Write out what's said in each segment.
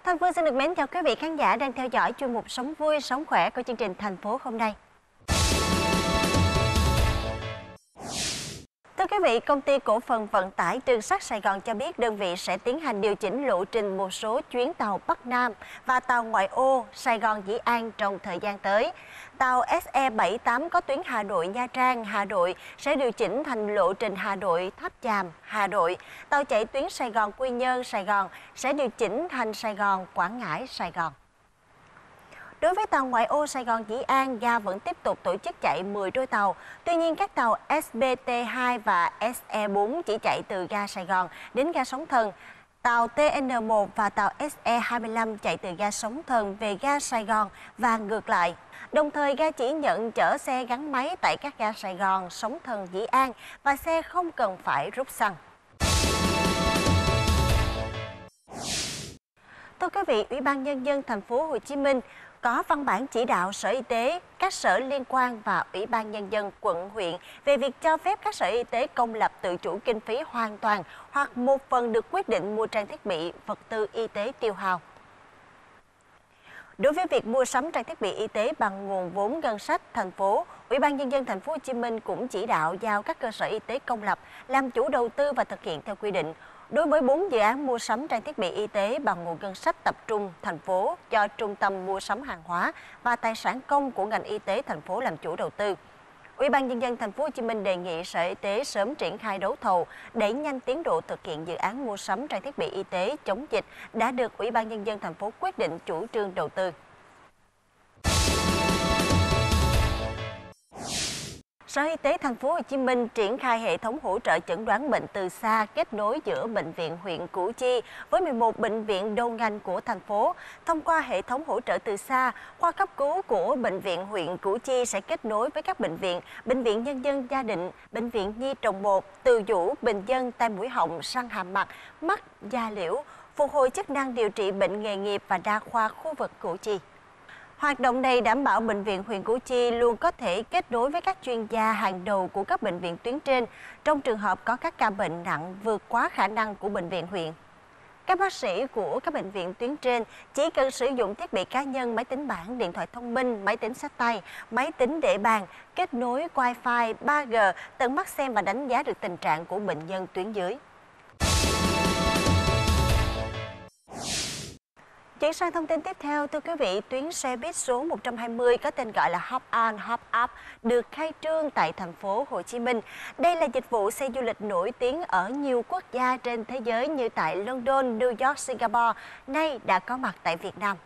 Thanh Phương xin được mến chào quý vị khán giả đang theo dõi chuyên mục Sống vui, sống khỏe của chương trình Thành phố hôm nay. Thưa quý vị, Công ty Cổ phần Vận tải Đường sắt Sài Gòn cho biết đơn vị sẽ tiến hành điều chỉnh lộ trình một số chuyến tàu Bắc Nam và tàu ngoại ô Sài Gòn - Dĩ An trong thời gian tới. Tàu SE78 có tuyến Hà Nội - Nha Trang - Hà Nội sẽ điều chỉnh thành lộ trình Hà Nội - Tháp Chàm - Hà Nội. Tàu chạy tuyến Sài Gòn - Quy Nhơn - Sài Gòn sẽ điều chỉnh thành Sài Gòn - Quảng Ngãi - Sài Gòn. Đối với tàu ngoại ô Sài Gòn - Dĩ An, ga vẫn tiếp tục tổ chức chạy 10 đôi tàu. Tuy nhiên, các tàu SBT2 và SE4 chỉ chạy từ ga Sài Gòn đến ga Sóng Thần. Tàu TN1 và tàu SE25 chạy từ ga Sóng Thần về ga Sài Gòn và ngược lại. Đồng thời, ga chỉ nhận chở xe gắn máy tại các ga Sài Gòn, Sóng Thần, Dĩ An và xe không cần phải rút xăng. Thưa quý vị, Ủy ban Nhân dân Thành phố Hồ Chí Minh có văn bản chỉ đạo Sở Y tế, các sở liên quan và Ủy ban Nhân dân quận, huyện về việc cho phép các sở y tế công lập tự chủ kinh phí hoàn toàn hoặc một phần được quyết định mua trang thiết bị, vật tư y tế tiêu hao. Đối với việc mua sắm trang thiết bị y tế bằng nguồn vốn ngân sách thành phố, Ủy ban Nhân dân Thành phố Hồ Chí Minh cũng chỉ đạo giao các cơ sở y tế công lập làm chủ đầu tư và thực hiện theo quy định. Đối với 4 dự án mua sắm trang thiết bị y tế bằng nguồn ngân sách tập trung thành phố cho Trung tâm mua sắm hàng hóa và tài sản công của ngành y tế thành phố làm chủ đầu tư, Ủy ban Nhân dân Thành phố Hồ Chí Minh đề nghị Sở Y tế sớm triển khai đấu thầu, đẩy nhanh tiến độ thực hiện dự án mua sắm trang thiết bị y tế chống dịch đã được Ủy ban Nhân dân thành phố quyết định chủ trương đầu tư. Sở Y tế Thành phố Hồ Chí Minh triển khai hệ thống hỗ trợ chẩn đoán bệnh từ xa kết nối giữa bệnh viện huyện Củ Chi với 11 bệnh viện đầu ngành của thành phố. Thông qua hệ thống hỗ trợ từ xa, khoa cấp cứu của bệnh viện huyện Củ Chi sẽ kết nối với các bệnh viện Nhân dân Gia Định, bệnh viện Nhi Đồng 1, Từ Dũ, Bình Dân, tai mũi họng, răng hàm mặt, mắt, da liễu, phục hồi chức năng điều trị bệnh nghề nghiệp và đa khoa khu vực Củ Chi. Hoạt động này đảm bảo bệnh viện huyện Củ Chi luôn có thể kết nối với các chuyên gia hàng đầu của các bệnh viện tuyến trên trong trường hợp có các ca bệnh nặng vượt quá khả năng của bệnh viện huyện. Các bác sĩ của các bệnh viện tuyến trên chỉ cần sử dụng thiết bị cá nhân, máy tính bảng, điện thoại thông minh, máy tính xách tay, máy tính để bàn, kết nối Wi-Fi, 3G, tận mắt xem và đánh giá được tình trạng của bệnh nhân tuyến dưới. Chuyển sang thông tin tiếp theo, thưa quý vị, tuyến xe buýt số 120 có tên gọi là Hop On, Hop Up được khai trương tại thành phố Hồ Chí Minh. Đây là dịch vụ xe du lịch nổi tiếng ở nhiều quốc gia trên thế giới như tại London, New York, Singapore, nay đã có mặt tại Việt Nam.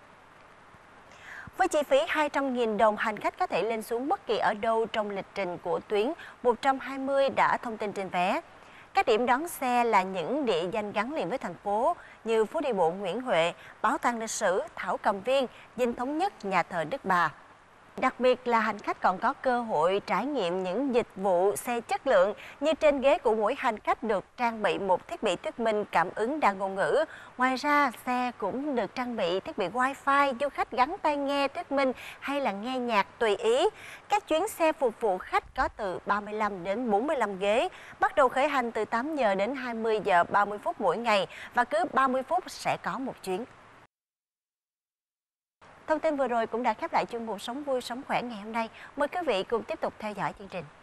Với chi phí 200.000 đồng, hành khách có thể lên xuống bất kỳ ở đâu trong lịch trình của tuyến 120 đã thông tin trên vé. Các điểm đón xe là những địa danh gắn liền với thành phố như phố đi bộ Nguyễn Huệ, Bảo tàng lịch sử, Thảo Cầm Viên, Dinh Thống Nhất, nhà thờ Đức Bà. Đặc biệt là hành khách còn có cơ hội trải nghiệm những dịch vụ xe chất lượng như trên ghế của mỗi hành khách được trang bị một thiết bị thuyết minh cảm ứng đa ngôn ngữ. Ngoài ra, xe cũng được trang bị thiết bị Wi-Fi, du khách gắn tai nghe thuyết minh hay là nghe nhạc tùy ý. Các chuyến xe phục vụ khách có từ 35 đến 45 ghế, bắt đầu khởi hành từ 8 giờ đến 20 giờ 30 phút mỗi ngày và cứ 30 phút sẽ có một chuyến. Thông tin vừa rồi cũng đã khép lại chuyên mục Sống vui, sống khỏe ngày hôm nay. Mời quý vị cùng tiếp tục theo dõi chương trình.